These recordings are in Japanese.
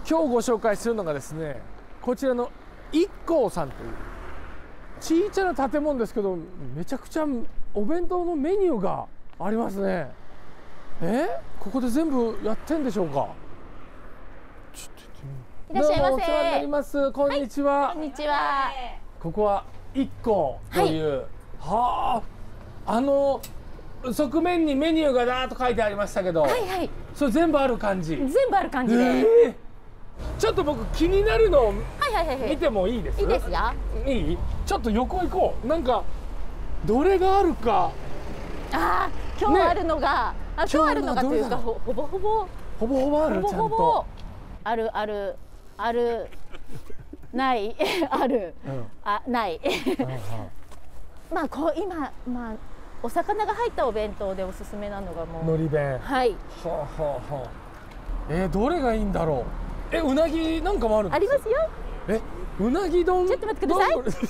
今日ご紹介するのがですね、こちらの一光さんという小さな建物ですけど、めちゃくちゃお弁当のメニューがありますね。ここで全部やってんでしょうか。ちょっといらっしゃいませ。 どうもお世話になります。こんにちは。 こんにちは。 ここは一光という、はあ、側面にメニューがだーっと書いてありましたけど、 はいはい。 それ全部ある感じ。 全部ある感じで。 ちょっと僕気になるのをはいはいはいはい。 見てもいいです？ いいですよ。 いい？ちょっと横行こう。なんかどれがあるか。 ああ、今日あるのが、今日あるのがというか、ほぼほぼある、ちゃんと。 あるないある、ない。まあ今お魚が入ったお弁当でおすすめなのがもう海苔弁。 はい。 どれがいいんだろう。うなぎなんかもあるんですか？ ありますよ。 うなぎ丼。 ちょっと待ってください。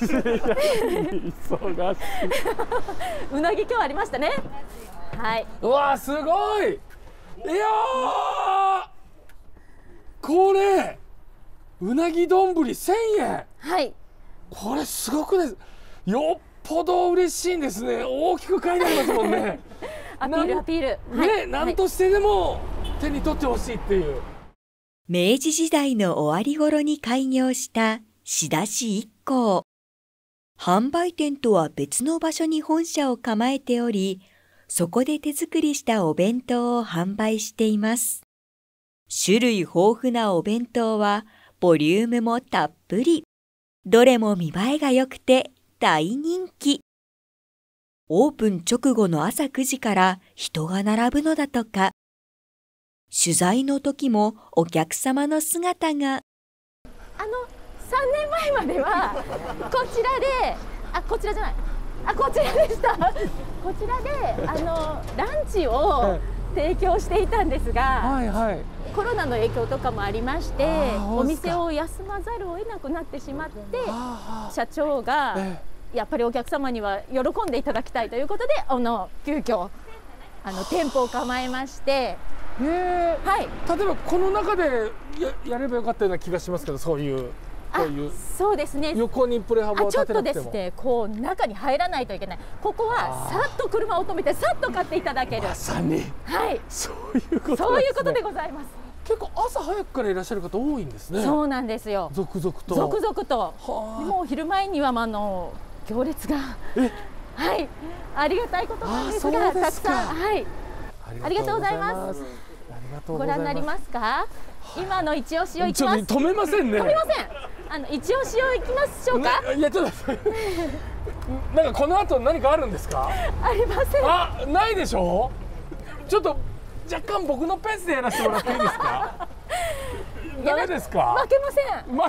忙しい。 うなぎ今日ありましたね。はい。 うわー、すごい。いやー、これうなぎ丼1000円。 はい。 これすごくです。よっぽど嬉しいんですね。大きく書いてありますもんね。 アピールアピール。 ね、なんとしてでも手に取ってほしいっていう。 明治時代の終わり頃に開業した仕出し一光。販売店とは別の場所に本社を構えており、そこで手作りしたお弁当を販売しています。種類豊富なお弁当はボリュームもたっぷり。どれも見栄えが良くて大人気。オープン直後の朝9時から人が並ぶのだとか。取材の時もお客様の姿が。 3年前まではこちらで、こちらじゃない、こちらでした。こちらでランチを提供していたんですが、コロナの影響とかもありまして、お店を休まざるを得なくなってしまって、社長がやっぱりお客様には喜んでいただきたいということで、急遽店舗を構えまして。 例えばこの中で やればよかったような気がしますけど、そういうそうですね、 横にプレハブを立てなくても、 ちょっとですね、こう中に入らないといけない。ここはさっと車を止めてさっと買っていただける。 まさに、 はい、 そういうことですね。 そういうことでございます。 結構朝早くからいらっしゃる方多いんですね。 そうなんですよ。 続々ともう昼前には行列がはいありがたいことなんですが、たくさんありがとうございます。ご覧になりますか？今の一押しをいきます。 止めませんね。 止めません。一押しをいきましょうか。 いやちょっとなんかこの後何かあるんですか？ ありません。 ないでしょ。ちょっと若干僕のペースでやらせてもらっていいですか？ダメですか？ 負けません。 マ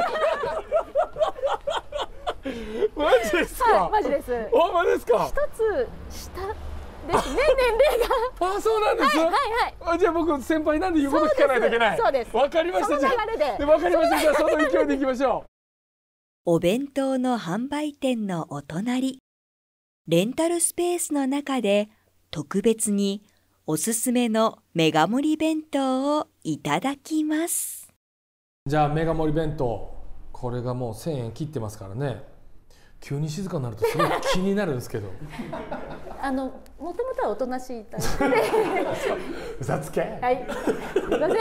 ジですか？ マジです。 マジですか？ 一つ下ですね、年齢が。 そうなんです。じゃあ僕先輩なんで言うこと聞かないといけない。 そうです。 わかりました。 その流れで。 わかりました。じゃあその勢いでいきましょう。 お弁当の販売店のお隣、レンタルスペースの中で特別におすすめのメガ盛り弁当をいただきます。 じゃあメガ盛り弁当、これがもう1000円切ってますからね。急に静かになるとすごい気になるんですけど。 もともとはおとなしいタイプで。 うざつけ。 はい。すみま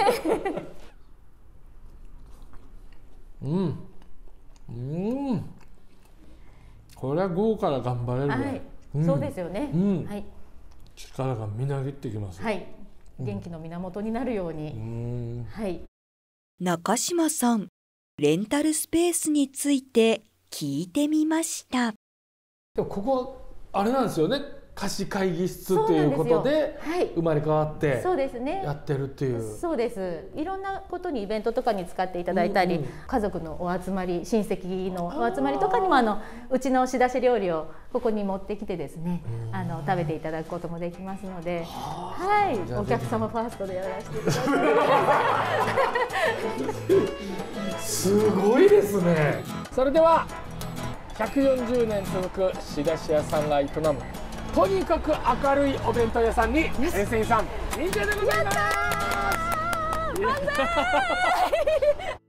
せん。 これは午後から頑張れるね。 そうですよね。はい。 力がみなぎってきます。 はい。元気の源になるように。はい。 中島さん、レンタルスペースについて聞いてみました。 でもここあれなんですよね。貸し会議室ということで生まれ変わってやってるっていう。 そうです。いろんなことにイベントとかに使っていただいたり、家族のお集まり、親戚のお集まりとかにもうちの仕出し料理をここに持ってきてですね、食べていただくこともできますので、はい、お客様ファーストでやらせていただきます。 すごいですね。それでは140年続く仕出し屋さんが営むとにかく明るいお弁当屋さんに、先生さん認定でございます。 万歳。